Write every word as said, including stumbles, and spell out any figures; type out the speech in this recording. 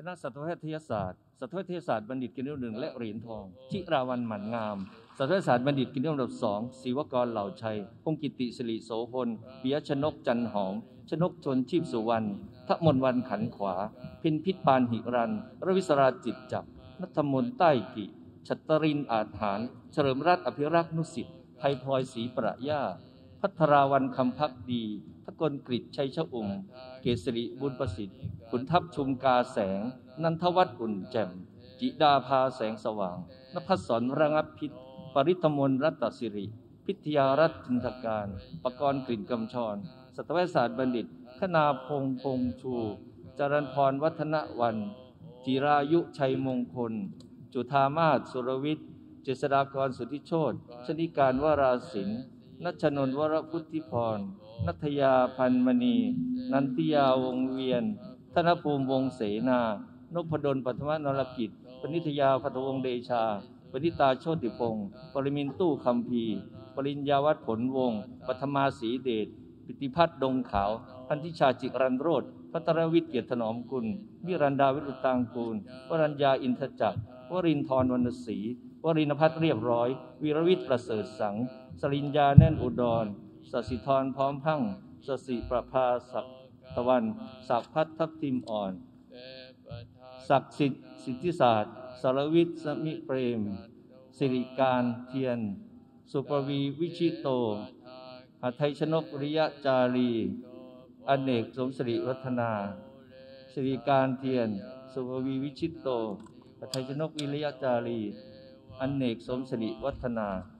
ณะสัตวแพทยศาสตร์สัตวแพทยศาสตร์บัณฑิตกินอันดับหนึ่งและเหรียญทองจิราวัลย์หมั่นงามสัตวแพทยศาสตร์บัณฑิตกินอันดับสองศิวกรเหล่าชัยพงศ์กิติสิริโสพลปิยชนกจันหอมชนกชนชีพสุวรรณทมนวันขันขวาพินพิษปานหิรันรวิศราจิตจักรนัทมนใต้กิชัตรินอาจหารเฉลิมรัตน์อภิรักษ์นุสิทธิ์ไทยพลอยศรีประย่าพัทราวันคำพักดีทกลกฤษชัยชอุ่มเกษริบุญประสิทธิ์ขุนทัพชุมกาแสงนันทวัฒน์อุ่นแจ่มจิดาภาแสงสว่างนภัสสรระงับพิษปริธมนรัตสิริพิทยารัตน์จินทการปกรณ์กลิ่นกำชรสัตวศาสตร์บัณฑิตคณาพงษ์พงษ์ชูจรัญพรวัฒนวันจิรายุชัยมงคลจุธามาศสุรวิทย์เจษฎากรสุทธิโชติชนิการวราศิลป์นัชนนท์วรพุทธิพรนัทยาพันมณีนันทิยาวงเวียนธนภูมิวงเสนานพดลปัทมนรกิจปณิธยาภัทวงศ์เดชาปณิตาโชติพงศ์ปริมินตู้คำพีปริญญาวัฒน์ผลวงศ์ปฐมาศรีเดชปิติพัฒน์ดงขาวพันธิชาจิรันโรจน์พัทรวิทย์เกียรติถนอมกุลวิรันดาวิรุตตางกูลวรัญญาอินทจักรวรินทร์วรรณศรีวรินภัทรเรียบร้อยวีรวิทย์ประเสริฐสังสริญญาแน่นอุดรสศิธรพร้อมพังสศิประภาศักตะวันศักพัฒทับทิมอ่อนศักดิ์สิทธิ์สิทธิศาสตร์สรวิทย์สมิเปรมสิริการเทียนสุปวีวิชิโตหัทไทยชนกริยจารีอเนกสมสิริวัฒนาสิริการเทียนสุปวีวิชิตโตหัทไทยชนกวิริยจารีอเนกสมสิริวัฒนา